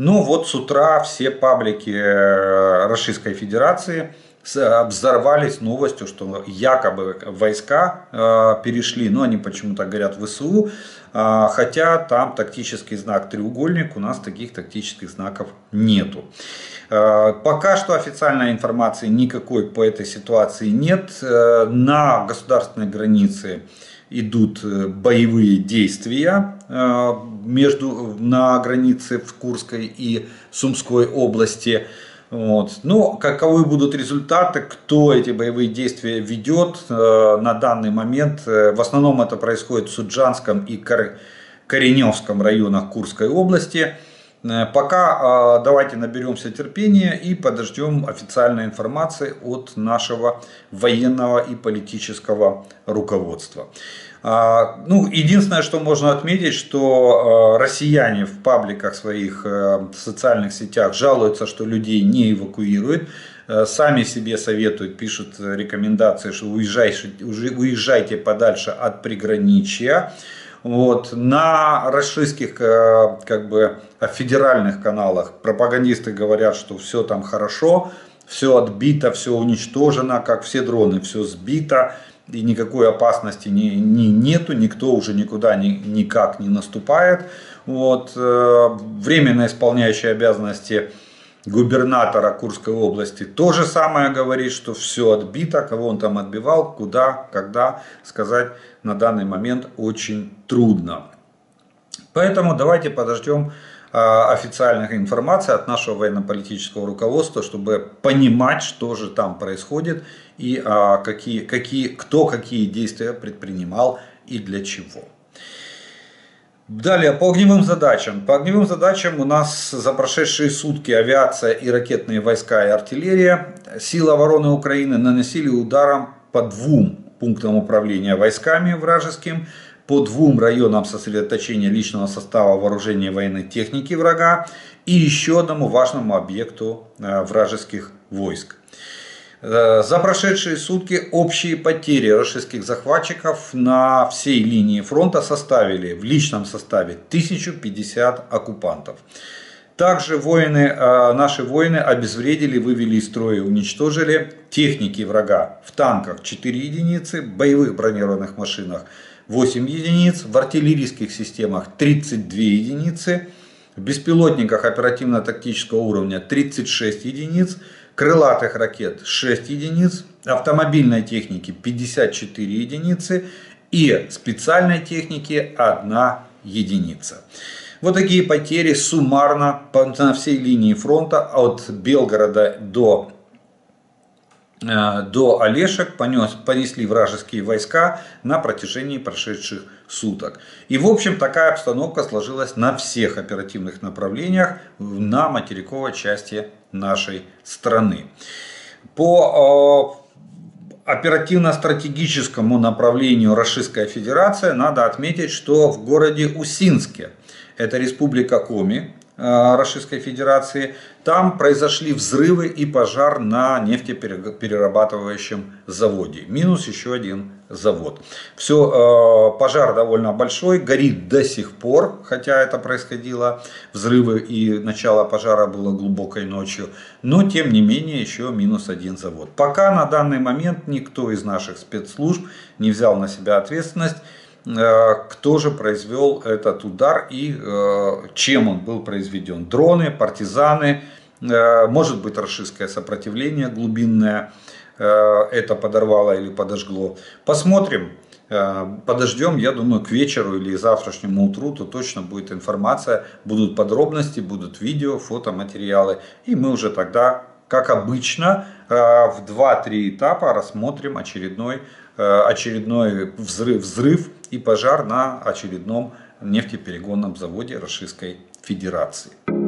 Но вот с утра все паблики Российской Федерации взорвались новостью, что якобы войска перешли, но они почему-то говорят ВСУ, хотя там тактический знак треугольник, у нас таких тактических знаков нету. Пока что официальной информации никакой по этой ситуации нет. На государственной границе идут боевые действия на границе в Курской и Сумской области. Вот. Но каковы будут результаты, кто эти боевые действия ведет на данный момент, в основном это происходит в Суджанском и Кореневском районах Курской области. Пока давайте наберемся терпения и подождем официальной информации от нашего военного и политического руководства. Единственное, что можно отметить, что россияне в пабликах своих, в социальных сетях жалуются, что людей не эвакуируют. Сами себе советуют, пишут рекомендации, что уезжайте подальше от приграничья. Вот. На российских федеральных каналах пропагандисты говорят, что все там хорошо, все отбито, все уничтожено, как все дроны, все сбито. И никакой опасности нету, никто уже никуда никак не наступает. Вот. Временно исполняющий обязанности губернатора Курской области то же самое говорит, что все отбито, кого он там отбивал, куда, когда, сказать на данный момент очень трудно. Поэтому давайте подождем официальных информаций от нашего военно-политического руководства, чтобы понимать, что же там происходит и кто какие действия предпринимал и для чего. Далее, по огневым задачам. По огневым задачам у нас за прошедшие сутки авиация и ракетные войска и артиллерия силы обороны Украины наносили ударом по 2 пунктам управления войсками вражеским, по 2 районам сосредоточения личного состава вооружения и военной техники врага и еще одному важному объекту вражеских войск. За прошедшие сутки общие потери российских захватчиков на всей линии фронта составили в личном составе 1050 оккупантов. Также наши воины обезвредили, вывели из строя и уничтожили техники врага в танках 4 единицы, боевых бронированных машинах 8 единиц, в артиллерийских системах 32 единицы, в беспилотниках оперативно-тактического уровня 36 единиц, крылатых ракет 6 единиц, автомобильной техники 54 единицы и специальной техники 1 единица. Вот такие потери суммарно на всей линии фронта от Белгорода до Олешек понесли вражеские войска на протяжении прошедших суток. И в общем такая обстановка сложилась на всех оперативных направлениях на материковой части нашей страны. По оперативно-стратегическому направлению Российская Федерация надо отметить, что в городе Усинске, это республика Коми Российской Федерации, там произошли взрывы и пожар на нефтеперерабатывающем заводе. Минус еще один завод. Все, пожар довольно большой, горит до сих пор, хотя это происходило, взрывы и начало пожара было глубокой ночью. Но тем не менее еще минус один завод. Пока на данный момент никто из наших спецслужб не взял на себя ответственность, кто же произвел этот удар и чем он был произведен. Дроны, партизаны, может быть российское сопротивление глубинное это подорвало или подожгло. Посмотрим, подождем, я думаю, к вечеру или завтрашнему утру, то точно будет информация, будут подробности, будут видео, фотоматериалы. И мы уже тогда, как обычно, в 2-3 этапа рассмотрим очередной взрыв и пожар на очередном нефтеперегонном заводе Российской Федерации.